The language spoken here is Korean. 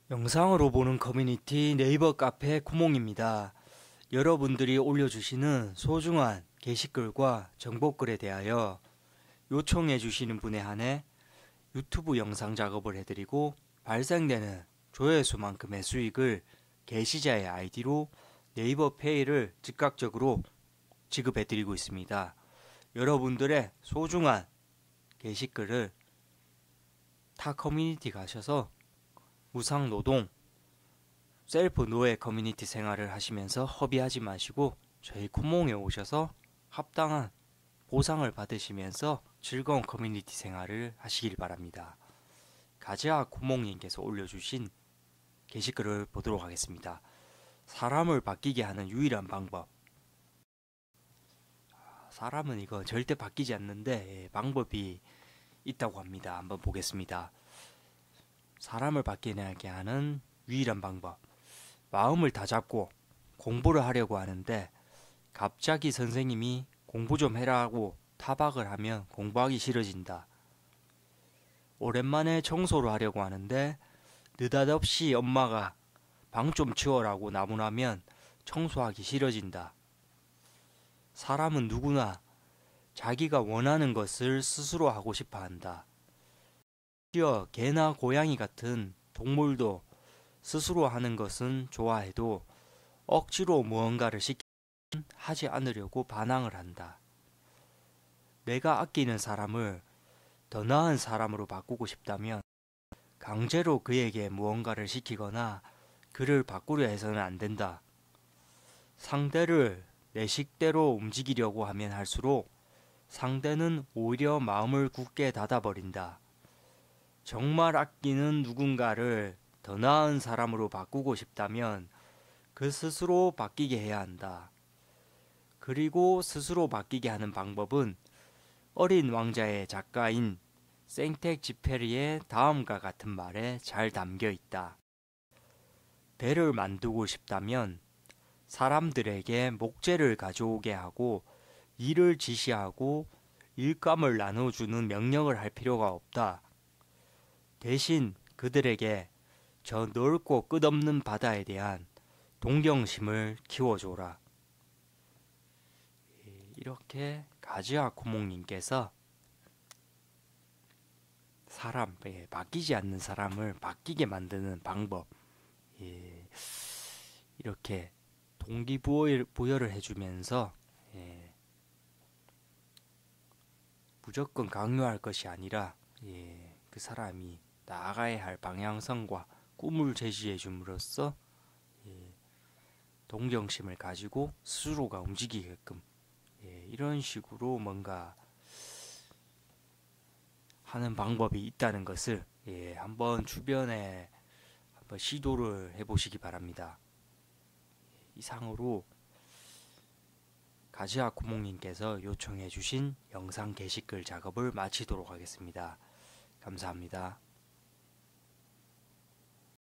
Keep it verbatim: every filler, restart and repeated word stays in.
영상으로 보는 커뮤니티 네이버 카페 구몽입니다. 여러분들이 올려주시는 소중한 게시글과 정보글에 대하여 요청해 주시는 분에 한해 유튜브 영상 작업을 해드리고 발생되는 조회수만큼의 수익을 게시자의 아이디로 네이버 페이를 즉각적으로 지급해드리고 있습니다. 여러분들의 소중한 게시글을 타 커뮤니티 가셔서 무상노동, 셀프 노예 커뮤니티 생활을 하시면서 허비하지 마시고 저희 구몽에 오셔서 합당한 보상을 받으시면서 즐거운 커뮤니티 생활을 하시길 바랍니다. 가지아 구몽님께서 올려주신 게시글을 보도록 하겠습니다. 사람을 바뀌게 하는 유일한 방법. 사람은 이거 절대 바뀌지 않는데 방법이 있다고 합니다. 한번 보겠습니다. 사람을 바뀌게 하는 유일한 방법. 마음을 다잡고 공부를 하려고 하는데 갑자기 선생님이 공부 좀 해라고 타박을 하면 공부하기 싫어진다. 오랜만에 청소를 하려고 하는데 느닷없이 엄마가 방 좀 치워라고 나무라면 청소하기 싫어진다. 사람은 누구나 자기가 원하는 것을 스스로 하고 싶어 한다. 심지어 개나 고양이 같은 동물도 스스로 하는 것은 좋아해도 억지로 무언가를 시키면 하지 않으려고 반항을 한다. 내가 아끼는 사람을 더 나은 사람으로 바꾸고 싶다면 강제로 그에게 무언가를 시키거나 그를 바꾸려 해서는 안 된다. 상대를 내 식대로 움직이려고 하면 할수록 상대는 오히려 마음을 굳게 닫아버린다. 정말 아끼는 누군가를 더 나은 사람으로 바꾸고 싶다면 그 스스로 바뀌게 해야 한다. 그리고 스스로 바뀌게 하는 방법은 어린 왕자의 작가인 생텍쥐페리의 다음과 같은 말에 잘 담겨 있다. 배를 만들고 싶다면 사람들에게 목재를 가져오게 하고 일을 지시하고 일감을 나눠주는 명령을 할 필요가 없다. 대신 그들에게 저 넓고 끝없는 바다에 대한 동경심을 키워줘라. 이렇게 가지아 구몽님께서 사람, 예, 바뀌지 않는 사람을 바뀌게 만드는 방법, 예, 이렇게 동기부여를 해주면서 예, 무조건 강요할 것이 아니라 예, 그 사람이 나아가야 할 방향성과 꿈을 제시해 줌으로써 예, 동경심을 가지고 스스로가 움직이게끔 예, 이런 식으로 뭔가 하는 방법이 있다는 것을 예, 한번 주변에 한번 시도를 해보시기 바랍니다. 이상으로 가지아 구몽님께서 요청해 주신 영상 게시글 작업을 마치도록 하겠습니다. 감사합니다.